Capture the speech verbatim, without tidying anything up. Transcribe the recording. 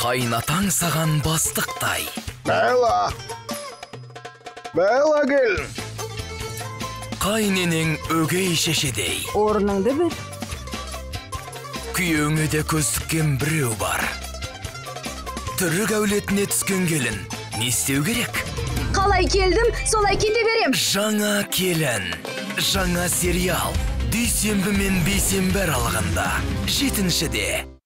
Кайнатаң саған бастықтай. Байла. Байла келін. Кайненең өгей шешедей. Орныңды бір. Күйөңе де көз тіккен біреу бар. Түрік әулетіне түскен келін. Не істеу керек? Қалай келдім, солай кете берем. Жаңа келін. Жаңа сериал. Дүйсенбі мен бейсенбі аралығында. Жетіншіде.